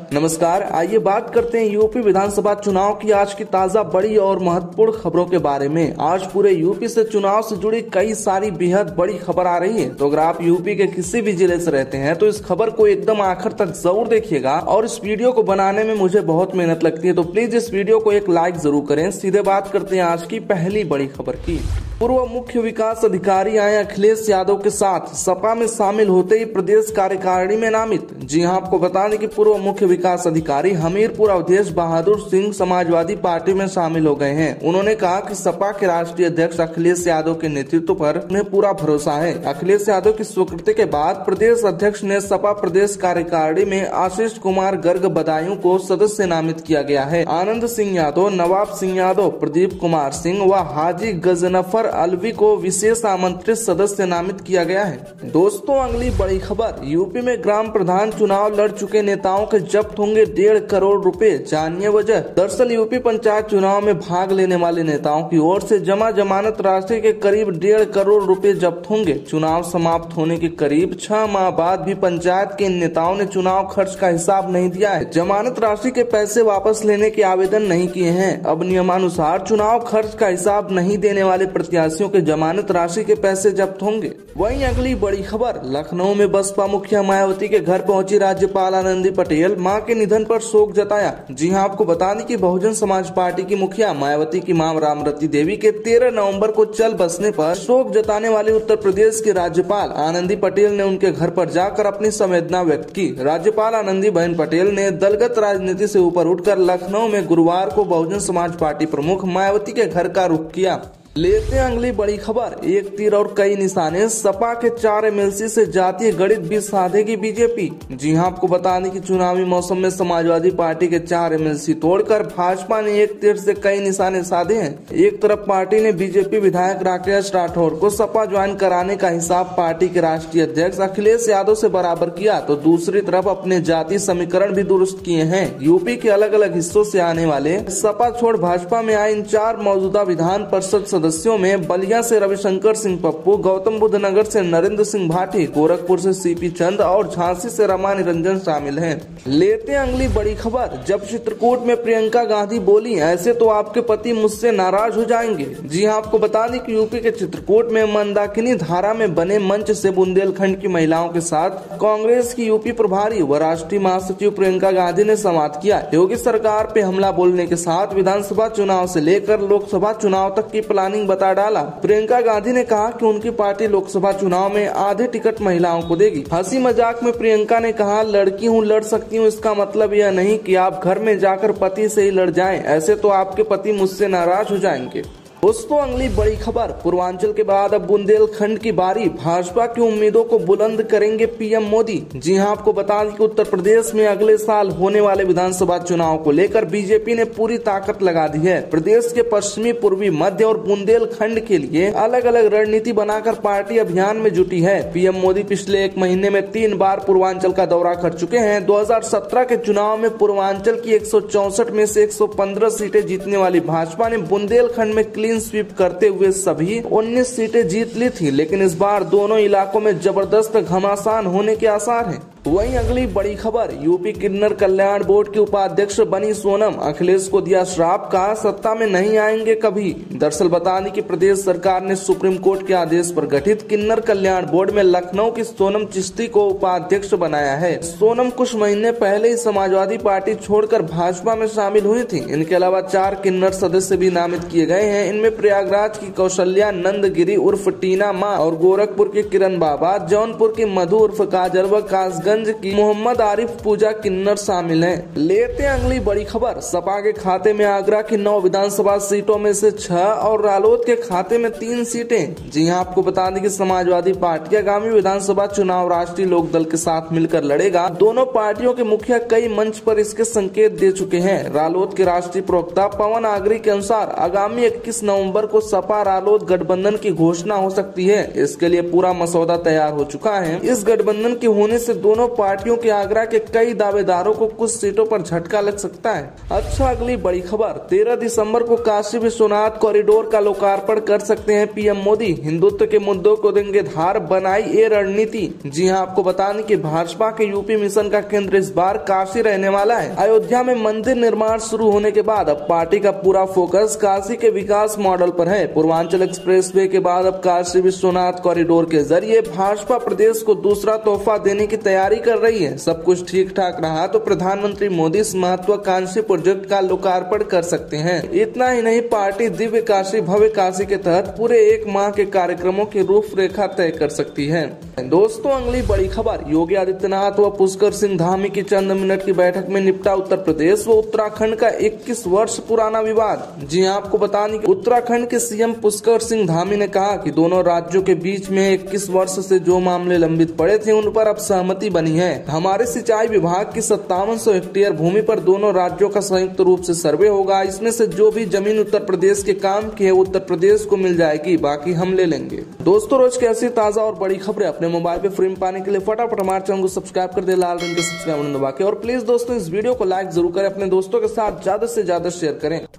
नमस्कार, आइए बात करते हैं यूपी विधानसभा चुनाव की आज की ताजा बड़ी और महत्वपूर्ण खबरों के बारे में। आज पूरे यूपी से चुनाव से जुड़ी कई सारी बेहद बड़ी खबर आ रही है। तो अगर आप यूपी के किसी भी जिले से रहते हैं तो इस खबर को एकदम आखिर तक जरूर देखिएगा। और इस वीडियो को बनाने में मुझे बहुत मेहनत लगती है, तो प्लीज इस वीडियो को एक लाइक जरूर करें। सीधे बात करते हैं आज की पहली बड़ी खबर की। पूर्व मुख्य विकास अधिकारी आए अखिलेश यादव के साथ सपा में शामिल होते ही प्रदेश कार्यकारिणी में नामित। जी हां, आपको बता दें कि पूर्व मुख्य विकास अधिकारी हमीरपुर अवधेश बहादुर सिंह समाजवादी पार्टी में शामिल हो गए हैं। उन्होंने कहा कि सपा के राष्ट्रीय अध्यक्ष अखिलेश यादव के नेतृत्व पर उन्हें पूरा भरोसा है। अखिलेश यादव की स्वीकृति के बाद प्रदेश अध्यक्ष ने सपा प्रदेश कार्यकारिणी में आशीष कुमार गर्ग बदायूं को सदस्य नामित किया गया है। आनंद सिंह यादव, नवाब सिंह यादव, प्रदीप कुमार सिंह व हाजी गजनफर अलवी को विशेष आमंत्रित सदस्य नामित किया गया है। दोस्तों, अगली बड़ी खबर, यूपी में ग्राम प्रधान चुनाव लड़ चुके नेताओं के जब्त होंगे 1.5 करोड़ रुपए, जानिए वजह। दरअसल यूपी पंचायत चुनाव में भाग लेने वाले नेताओं की ओर से जमा जमानत राशि के करीब 1.5 करोड़ रुपए जब्त होंगे। चुनाव समाप्त होने के करीब 6 माह बाद भी पंचायत के इन नेताओं ने चुनाव खर्च का हिसाब नहीं दिया है। जमानत राशि के पैसे वापस लेने के आवेदन नहीं किए हैं। अब नियमानुसार चुनाव खर्च का हिसाब नहीं देने वाले प्रत्याशियों के जमानत राशि के पैसे जब्त होंगे। वहीं अगली बड़ी खबर, लखनऊ में बसपा मुखिया मायावती के घर पहुंची राज्यपाल आनंदी पटेल, मां के निधन पर शोक जताया। जी हां, आपको बता दें कि बहुजन समाज पार्टी की मुखिया मायावती की मां रामरती देवी के 13 नवंबर को चल बसने पर शोक जताने वाली उत्तर प्रदेश की राज्यपाल आनंदी पटेल ने उनके घर पर जाकर अपनी संवेदना व्यक्त की। राज्यपाल आनंदी बहन पटेल ने दलगत राजनीति से ऊपर उठकर लखनऊ में गुरुवार को बहुजन समाज पार्टी प्रमुख मायावती के घर का रुख किया। लेते हैं अगली बड़ी खबर, एक तीर और कई निशाने, सपा के 4 एमएलसी से जातीय गणित भी साधेगी बीजेपी। जी हां, आपको बता दें कि चुनावी मौसम में समाजवादी पार्टी के 4 एमएलसी तोड़कर भाजपा ने एक तीर से कई निशाने साधे हैं। एक तरफ पार्टी ने बीजेपी विधायक राकेश राठौर को सपा ज्वाइन कराने का हिसाब पार्टी के राष्ट्रीय अध्यक्ष अखिलेश यादव से बराबर किया, तो दूसरी तरफ अपने जातीय समीकरण भी दुरुस्त किए हैं। यूपी के अलग अलग हिस्सों से आने वाले सपा छोड़ भाजपा में आए इन 4 मौजूदा विधान परिषद सदस्यों में बलिया से रविशंकर सिंह पप्पू, गौतम बुद्ध नगर से नरेंद्र सिंह भाटी, गोरखपुर से सीपी चंद और झांसी से रमा निरंजन शामिल हैं। लेते हैं अगली बड़ी खबर, जब चित्रकूट में प्रियंका गांधी बोली, ऐसे तो आपके पति मुझसे नाराज हो जाएंगे। जी हां, आपको बता दें कि यूपी के चित्रकूट में मंदाकिनी धारा में बने मंच से बुंदेलखंड की महिलाओं के साथ कांग्रेस की यूपी प्रभारी व राष्ट्रीय महासचिव प्रियंका गांधी ने संवाद किया। योगी सरकार पे हमला बोलने के साथ विधानसभा चुनाव से लेकर लोकसभा चुनाव तक की प्लानिंग बता डाला। प्रियंका गांधी ने कहा कि उनकी पार्टी लोकसभा चुनाव में आधे टिकट महिलाओं को देगी। हंसी मजाक में प्रियंका ने कहा, लड़की हूँ, लड़ सकती हूँ, इसका मतलब यह नहीं कि आप घर में जाकर पति से ही लड़ जाएं, ऐसे तो आपके पति मुझसे नाराज हो जाएंगे। दोस्तों, अगली बड़ी खबर, पूर्वांचल के बाद अब बुंदेलखंड की बारी, भाजपा की उम्मीदों को बुलंद करेंगे पीएम मोदी। जी हां, आपको बता दें कि उत्तर प्रदेश में अगले साल होने वाले विधानसभा चुनाव को लेकर बीजेपी ने पूरी ताकत लगा दी है। प्रदेश के पश्चिमी, पूर्वी, मध्य और बुंदेलखंड के लिए अलग अलग रणनीति बनाकर पार्टी अभियान में जुटी है। पीएम मोदी पिछले 1 महीने में 3 बार पूर्वांचल का दौरा कर चुके हैं। 2017 के चुनाव में पूर्वांचल की 164 में से 115 सीटें जीतने वाली भाजपा ने बुंदेलखंड में क्लीन स्वीप करते हुए सभी 19 सीटें जीत ली थी, लेकिन इस बार दोनों इलाकों में जबरदस्त घमासान होने के आसार हैं। वहीं अगली बड़ी खबर, यूपी किन्नर कल्याण बोर्ड की उपाध्यक्ष बनी सोनम, अखिलेश को दिया श्राप, कहा सत्ता में नहीं आएंगे कभी। दरअसल बता दें कि प्रदेश सरकार ने सुप्रीम कोर्ट के आदेश पर गठित किन्नर कल्याण बोर्ड में लखनऊ की सोनम चिश्ती को उपाध्यक्ष बनाया है। सोनम कुछ महीने पहले ही समाजवादी पार्टी छोड़कर भाजपा में शामिल हुई थी। इनके अलावा 4 किन्नर सदस्य भी नामित किए गए हैं। इनमें प्रयागराज की कौशल्या नंदगिरी उर्फ टीना माँ और गोरखपुर के किरण बाबा, जौनपुर की मधु उर्फ काजल व कासगंज की मोहम्मद आरिफ पूजा किन्नर शामिल हैं। लेते हैं अगली बड़ी खबर, सपा के खाते में आगरा की 9 विधानसभा सीटों में से 6 और रालोद के खाते में 3 सीटें। जी हां, आपको बता दें कि समाजवादी पार्टी आगामी विधानसभा चुनाव राष्ट्रीय लोकदल के साथ मिलकर लड़ेगा। दोनों पार्टियों के मुखिया कई मंच पर इसके संकेत दे चुके हैं। रालोद के राष्ट्रीय प्रवक्ता पवन आगरी के अनुसार आगामी 21 नवंबर को सपा रालोद गठबंधन की घोषणा हो सकती है। इसके लिए पूरा मसौदा तैयार हो चुका है। इस गठबंधन के होने से दोनों पार्टियों के आगरा के कई दावेदारों को कुछ सीटों पर झटका लग सकता है। अच्छा, अगली बड़ी खबर, 13 दिसंबर को काशी विश्वनाथ कॉरिडोर का लोकार्पण कर सकते हैं पीएम मोदी। हिंदुत्व के मुद्दों को देंगे धार, बनाई ये रणनीति। जी हां, आपको बता दें कि भाजपा के यूपी मिशन का केंद्र इस बार काशी रहने वाला है। अयोध्या में मंदिर निर्माण शुरू होने के बाद अब पार्टी का पूरा फोकस काशी के विकास मॉडल पर है। पूर्वांचल एक्सप्रेसवे के बाद अब काशी विश्वनाथ कॉरिडोर के जरिए भाजपा प्रदेश को दूसरा तोहफा देने की तैयारी कर रही है। सब कुछ ठीक ठाक रहा तो प्रधानमंत्री मोदी इस महत्वाकांक्षी प्रोजेक्ट का लोकार्पण कर सकते हैं। इतना ही नहीं, पार्टी दिव्य काशी भव्य काशी के तहत पूरे 1 माह के कार्यक्रमों की रूपरेखा तय कर सकती है। दोस्तों, अगली बड़ी खबर, योगी आदित्यनाथ व पुष्कर सिंह धामी की चंद मिनट की बैठक में निपटा उत्तर प्रदेश व उत्तराखंड का 21 वर्ष पुराना विवाद। जी हां, आपको बता दें कि उत्तराखंड के सीएम पुष्कर सिंह धामी ने कहा कि दोनों राज्यों के बीच में 21 वर्ष से जो मामले लंबित पड़े थे उन पर अब सहमति बनी है। हमारे सिंचाई विभाग की 5700 हेक्टेयर भूमि पर दोनों राज्यों का संयुक्त रूप से सर्वे होगा। इसमें से जो भी जमीन उत्तर प्रदेश के काम की है उत्तर प्रदेश को मिल जाएगी, बाकी हम ले लेंगे। दोस्तों, रोज की ऐसी ताजा और बड़ी खबरें अपने मोबाइल पे फ्री पाने के लिए फटाफट हमारे चैनल को सब्सक्राइब कर दे, लाल रंग के सब्सक्राइब बटन दबा के। और प्लीज दोस्तों, इस वीडियो को लाइक जरूर करें, अपने दोस्तों के साथ ज्यादा से ज्यादा शेयर करें।